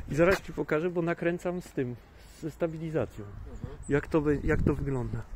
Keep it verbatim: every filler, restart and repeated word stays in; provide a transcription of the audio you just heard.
I zaraz Ci pokażę, bo nakręcam z tym, ze stabilizacją. Jak to, jak to wygląda.